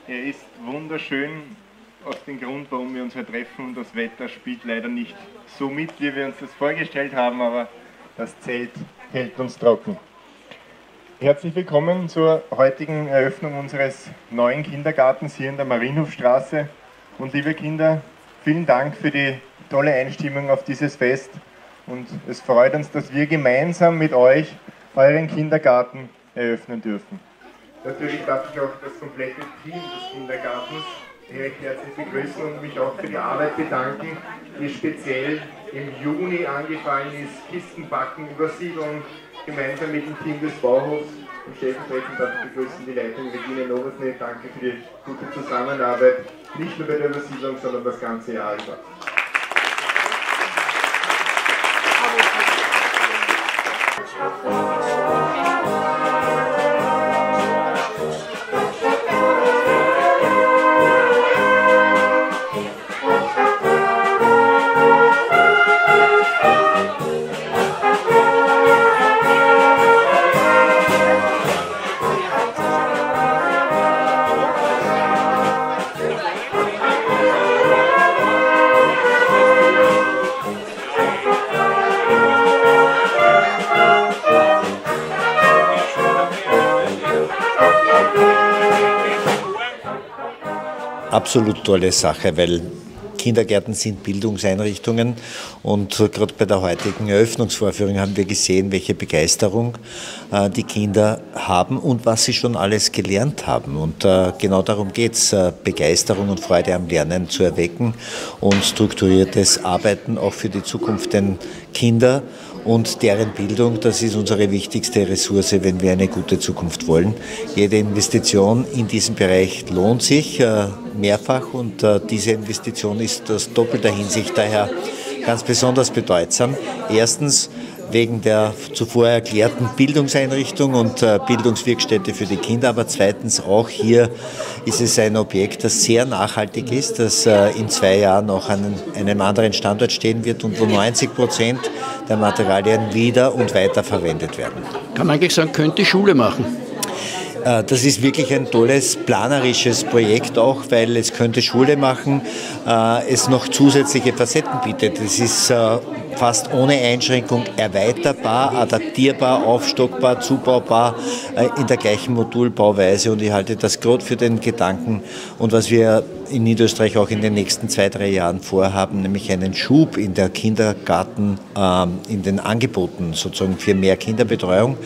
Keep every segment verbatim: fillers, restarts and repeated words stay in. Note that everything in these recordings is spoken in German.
Er ist wunderschön aus dem Grund, warum wir uns hier treffen, und das Wetter spielt leider nicht so mit, wie wir uns das vorgestellt haben, aber das Zelt hält uns trocken. Herzlich willkommen zur heutigen Eröffnung unseres neuen Kindergartens hier in der Marienhofstraße. Und liebe Kinder, vielen Dank für die tolle Einstimmung auf dieses Fest. Und es freut uns, dass wir gemeinsam mit euch euren Kindergarten eröffnen dürfen. Natürlich darf ich auch das komplette Team des Kindergartens recht herzlich begrüßen und mich auch für die Arbeit bedanken, die speziell im Juni angefallen ist. Kistenbacken, Übersiedlung, gemeinsam mit dem Team des Bauhofs. Und stellvertretend darf ich begrüßen die Leitung Regine Novosny. Danke für die gute Zusammenarbeit, nicht nur bei der Übersiedlung, sondern das ganze Jahr über. Absolut tolle Sache, weil Kindergärten sind Bildungseinrichtungen und gerade bei der heutigen Eröffnungsvorführung haben wir gesehen, welche Begeisterung äh, die Kinder haben und was sie schon alles gelernt haben. Und äh, genau darum geht es, äh, Begeisterung und Freude am Lernen zu erwecken und strukturiertes Arbeiten auch für die Zukunft der Kinder und deren Bildung. Das ist unsere wichtigste Ressource, wenn wir eine gute Zukunft wollen. Jede Investition in diesem Bereich lohnt sich äh, mehrfach und äh, diese Investition ist aus doppelter Hinsicht daher ganz besonders bedeutsam. Erstens wegen der zuvor erklärten Bildungseinrichtung und äh, Bildungswirkstätte für die Kinder, aber zweitens auch hier ist es ein Objekt, das sehr nachhaltig ist, das äh, in zwei Jahren auch an einem anderen Standort stehen wird und wo neunzig Prozent der Materialien wieder und weiter verwendet werden. Kann man eigentlich sagen, könnte Schule machen? Das ist wirklich ein tolles planerisches Projekt auch, weil es könnte Schule machen, es noch zusätzliche Facetten bietet. Es ist fast ohne Einschränkung erweiterbar, adaptierbar, aufstockbar, zubaubar in der gleichen Modulbauweise, und ich halte das gerade für den Gedanken und was wir in Niederösterreich auch in den nächsten zwei, drei Jahren vorhaben, nämlich einen Schub in der Kindergarten, in den Angeboten sozusagen für mehr Kinderbetreuung,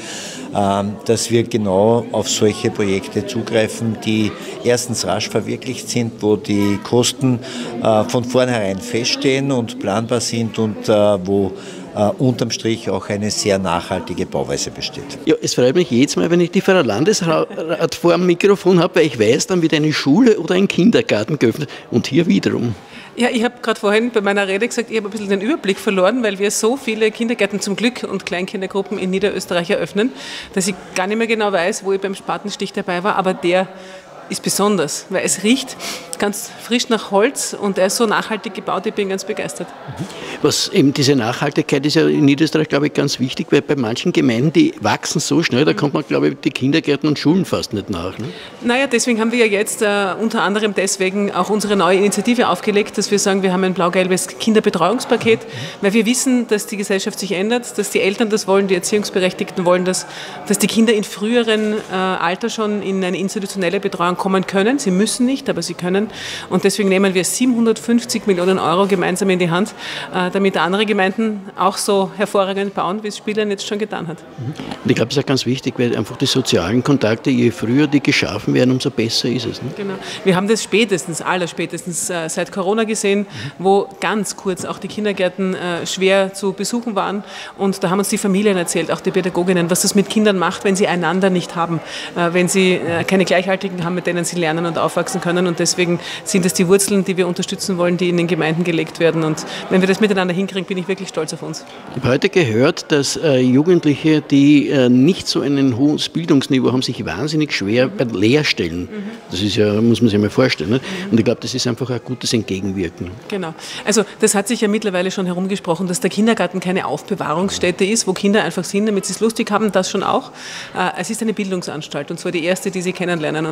dass wir genau auf solche Projekte zugreifen, die erstens rasch verwirklicht sind, wo die Kosten von vornherein feststehen und planbar sind und wo Uh, unterm Strich auch eine sehr nachhaltige Bauweise besteht. Ja, es freut mich jedes Mal, wenn ich die Frau Landesrat vor dem Mikrofon habe, weil ich weiß, dann wird eine Schule oder ein Kindergarten geöffnet und hier wiederum. Ja, ich habe gerade vorhin bei meiner Rede gesagt, ich habe ein bisschen den Überblick verloren, weil wir so viele Kindergärten zum Glück und Kleinkindergruppen in Niederösterreich eröffnen, dass ich gar nicht mehr genau weiß, wo ich beim Spatenstich dabei war, aber der ist besonders, weil es riecht ganz frisch nach Holz und er ist so nachhaltig gebaut, ich bin ganz begeistert. Was eben diese Nachhaltigkeit ist ja in Niederösterreich, glaube ich, ganz wichtig, weil bei manchen Gemeinden, die wachsen so schnell, da kommt man, glaube ich, die Kindergärten und Schulen fast nicht nach. Ne? Naja, deswegen haben wir ja jetzt äh, unter anderem deswegen auch unsere neue Initiative aufgelegt, dass wir sagen, wir haben ein blau-gelbes Kinderbetreuungspaket, weil wir wissen, dass die Gesellschaft sich ändert, dass die Eltern das wollen, die Erziehungsberechtigten wollen das, dass die Kinder in früheren äh, Alter schon in eine institutionelle Betreuung kommen können. Sie müssen nicht, aber sie können. Und deswegen nehmen wir siebenhundertfünfzig Millionen Euro gemeinsam in die Hand, damit andere Gemeinden auch so hervorragend bauen, wie es Spielern jetzt schon getan hat. Und ich glaube, das ist auch ganz wichtig, weil einfach die sozialen Kontakte, je früher die geschaffen werden, umso besser ist es. Ne? Genau. Wir haben das spätestens, allerspätestens äh, seit Corona gesehen, wo ganz kurz auch die Kindergärten äh, schwer zu besuchen waren. Und da haben uns die Familien erzählt, auch die Pädagoginnen, was das mit Kindern macht, wenn sie einander nicht haben, äh, wenn sie äh, keine Gleichaltrigen haben, mit denen sie lernen und aufwachsen können. Und deswegen sind es die Wurzeln, die wir unterstützen wollen, die in den Gemeinden gelegt werden. Und wenn wir das miteinander hinkriegen, bin ich wirklich stolz auf uns. Ich habe heute gehört, dass äh, Jugendliche, die äh, nicht so ein hohes Bildungsniveau haben, sich wahnsinnig schwer bei Lehrstellen. Mhm. Das ist ja, muss man sich mal vorstellen. Ne? Und ich glaube, das ist einfach ein gutes Entgegenwirken. Genau. Also das hat sich ja mittlerweile schon herumgesprochen, dass der Kindergarten keine Aufbewahrungsstätte ist, wo Kinder einfach sind, damit sie es lustig haben, das schon auch. Äh, es ist eine Bildungsanstalt, und zwar die erste, die sie kennenlernen. Und das ist wichtig.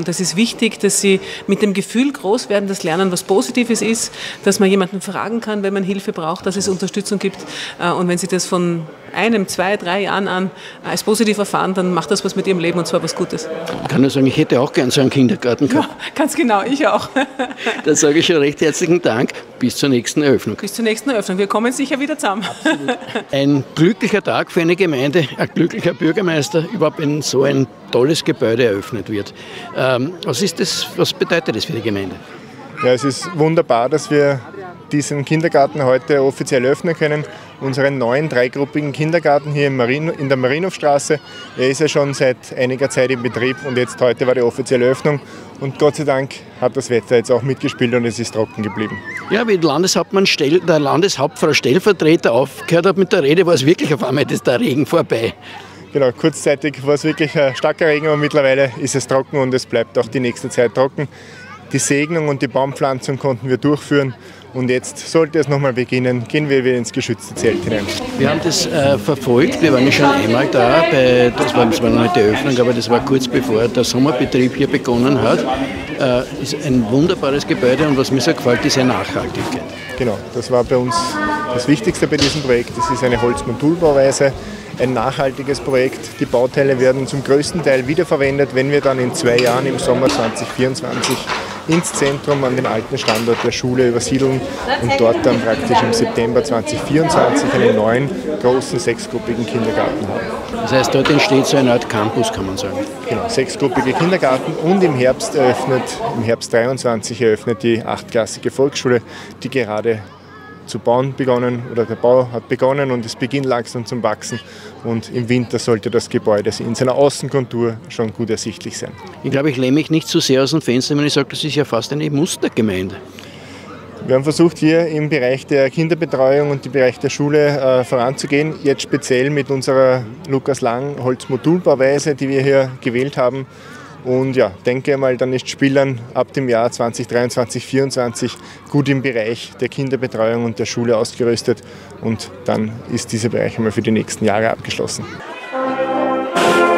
wichtig, dass sie mit dem Gefühl groß werden, dass Lernen was Positives ist, dass man jemanden fragen kann, wenn man Hilfe braucht, dass es Unterstützung gibt. Und wenn sie das von einem, zwei, drei Jahren an als positiv erfahren, dann macht das was mit ihrem Leben und zwar was Gutes. Ich kann nur sagen, ich hätte auch gern so einen Kindergarten gehabt. Ja, ganz genau, ich auch. Dann sage ich schon recht herzlichen Dank. Bis zur nächsten Eröffnung. Bis zur nächsten Eröffnung. Wir kommen sicher wieder zusammen. Absolut. Ein glücklicher Tag für eine Gemeinde, ein glücklicher Bürgermeister, überhaupt wenn so ein tolles Gebäude eröffnet wird. Ähm, was ist das, was bedeutet das für die Gemeinde? Ja, es ist wunderbar, dass wir diesen Kindergarten heute offiziell öffnen können. Unseren neuen dreigruppigen Kindergarten hier in, Marino, in der Marienhofstraße. Er ist ja schon seit einiger Zeit in Betrieb und jetzt heute war die offizielle Öffnung. Und Gott sei Dank hat das Wetter jetzt auch mitgespielt und es ist trocken geblieben. Ja, wie Landeshauptmann Stell, der Landeshauptfrau Stellvertreter aufgehört hat mit der Rede, war es wirklich auf einmal das der Regen vorbei. Genau, kurzzeitig war es wirklich ein starker Regen, aber mittlerweile ist es trocken und es bleibt auch die nächste Zeit trocken. Die Segnung und die Baumpflanzung konnten wir durchführen und jetzt sollte es nochmal beginnen, gehen wir wieder ins geschützte Zelt hinein. Wir haben das äh, verfolgt, wir waren ja schon einmal da, bei, das, war, das war noch nicht die Eröffnung, aber das war kurz bevor der Sommerbetrieb hier begonnen hat. Äh, ist ein wunderbares Gebäude und was mir so gefällt, ist eine Nachhaltigkeit. Genau, das war bei uns das Wichtigste bei diesem Projekt. Es ist eine Holzmodulbauweise, ein nachhaltiges Projekt. Die Bauteile werden zum größten Teil wiederverwendet, wenn wir dann in zwei Jahren im Sommer zweitausendvierundzwanzig ins Zentrum an den alten Standort der Schule übersiedeln und dort dann praktisch im September zweitausendvierundzwanzig einen neuen, großen, sechsgruppigen Kindergarten haben. Das heißt, dort entsteht so eine Art Campus, kann man sagen. Genau, sechsgruppige Kindergarten und im Herbst eröffnet, im Herbst dreiundzwanzig eröffnet die achtklassige Volksschule, die gerade zu bauen begonnen, oder der Bau hat begonnen und es beginnt langsam zum Wachsen und im Winter sollte das Gebäude in seiner Außenkontur schon gut ersichtlich sein. Ich glaube, ich lehne mich nicht zu sehr aus dem Fenster, wenn ich sage, das ist ja fast eine Mustergemeinde. Wir haben versucht, hier im Bereich der Kinderbetreuung und im Bereich der Schule äh, voranzugehen, jetzt speziell mit unserer Lukas Lang Holzmodulbauweise, die wir hier gewählt haben. Und ja, denke mal, dann ist Spillern ab dem Jahr zweitausenddreiundzwanzig, zweitausendvierundzwanzig gut im Bereich der Kinderbetreuung und der Schule ausgerüstet. Und dann ist dieser Bereich einmal für die nächsten Jahre abgeschlossen.